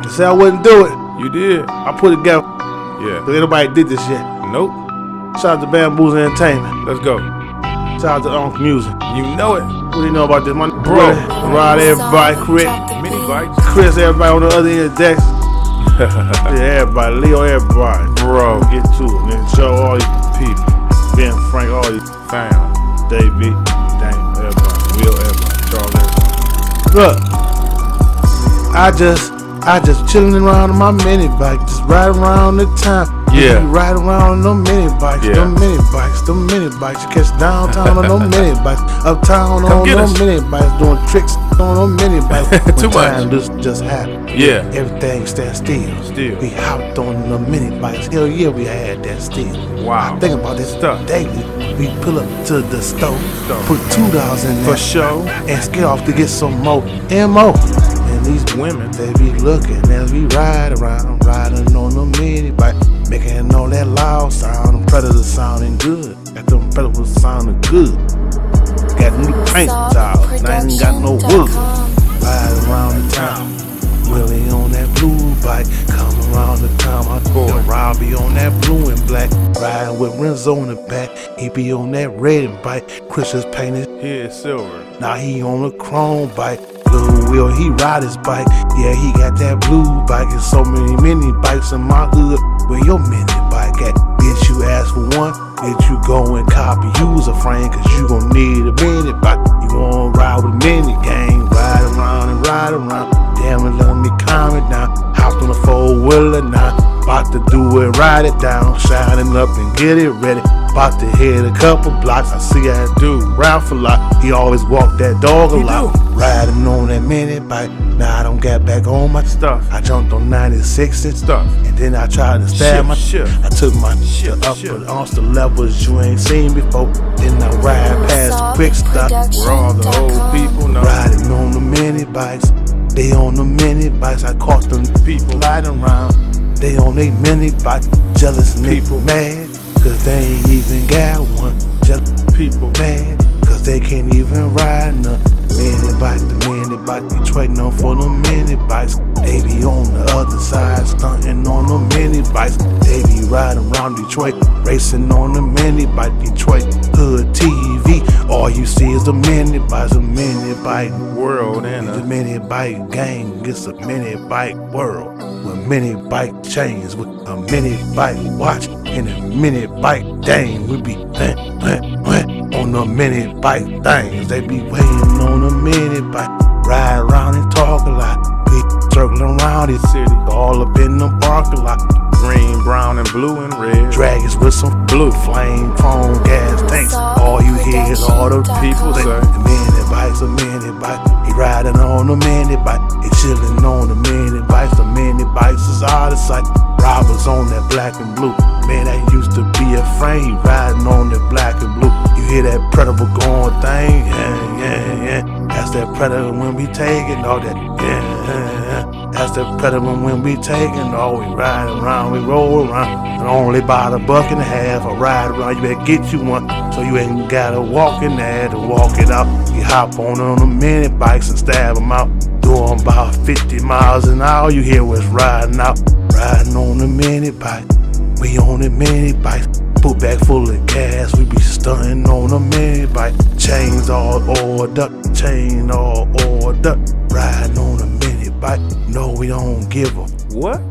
Say I wouldn't do it. You did. I put it together. Yeah. But ain't nobody did this yet. Nope. Shout out to Bamboos Entertainment. Let's go. Shout out to Uncle Music. You know it. What do you know about this? My Bro. Rod everybody, Chris. Mini bikes. Chris, everybody on the other end of the desk. Yeah, everybody. Leo, everybody. Bro. Get to it, man. Show all you people. Ben, Frank, all you Found. David, Dame, everybody. Will, everybody. Charles, everybody. Look, I just chilling around on my mini bike, just riding around the town. Yeah. Ride around on them mini bikes, Yeah. them mini bikes. You catch downtown on them mini bikes, uptown on them mini bikes, doing tricks on them mini bikes. Too One much. time this just happened. Yeah. Everything stand still. Still. We hopped on the mini bikes. Hell yeah, we had that still. Wow. I think about this Stuff. daily. We pull up to the store, put $2 in there For sure. and skate off to get some more MO. And these women, they be looking as we ride around, riding on the mini bike, making all that loud sound. Them Predators sounding good. Got them Predators sounding good. Got new paint jobs, and I ain't got no wood. Ride around the town. Willie on that blue bike, come around the town. My boy Robbie on that blue and black, riding with Renzo in the back. He be on that red and bike. Chris is painted, Here is silver. now he on a chrome bike. Lil Will, he ride his bike. Yeah, he got that blue bike. There's so many mini bikes in my hood. Where your mini bike at? Bitch, you ask for one. Bitch, you go and copy, use a frame, cause you gon' need a mini bike. You wanna ride with a mini gang, ride around and ride around. Damn it, let me calm it down. Hopped on a 4-wheeler now. About to do it, ride it down. Shining up and get it ready. About to hit a couple blocks. I see that dude, Ralph a lot. He always walk that dog a lot. Riding on that mini bike. Now I don't get back on my Stuff. I jumped on 96 and Stuff. And then I tried to stab my Shift. I took my shit up Shift. on the levels you ain't seen before. Then I ride past quick stop. Where all the old people know. Riding on the mini bikes. They on the mini bikes. I caught them people riding around. They on they mini bike. Jealous people mad, cause they ain't even got one. Jealous people mad, cause they can't even ride none. Mini bike, the mini bike, Detroit known for them mini bikes. They be on the other side, stunting on the mini bikes. They be riding around Detroit, racing on the mini bike. Detroit Hood TV, all you see is the mini bikes, a mini bike World and it's a mini bike gang, it's a mini bike world. With mini bike chains, with a mini bike watch, and a mini bike dang. We be on the mini bike things. They be waiting on the mini bike. Ride around and talk a lot. We circling around this city, all up in the parking lot. green, brown, and blue and red. Dragons with some blue flame, chrome gas tanks. All you hear is all the people say, a mini bikes, a mini bike. He riding on a mini bike. He chilling on the mini bikes. The mini bikes is out of sight. Robbers on that black and blue. Man, that used to be a frame. He riding on that black and blue. You hear that Predator going thing? Yeah. That's that Predator when we taking all that. Yeah. That's that Predator when we taking all. We ride around, we roll around. And only about $1.50. I ride around, you better get you one. So you ain't gotta walk in there to walk it out. You hop on the mini bikes and stab them out. Doing about 50 miles an hour. You hear what's riding out. Riding on the mini bike. We on the mini bike. Put back full of gas. We be stunting on the mini bike. Chains all oiled up. Chain all oiled up. Riding on the mini bike. No, we don't give a what?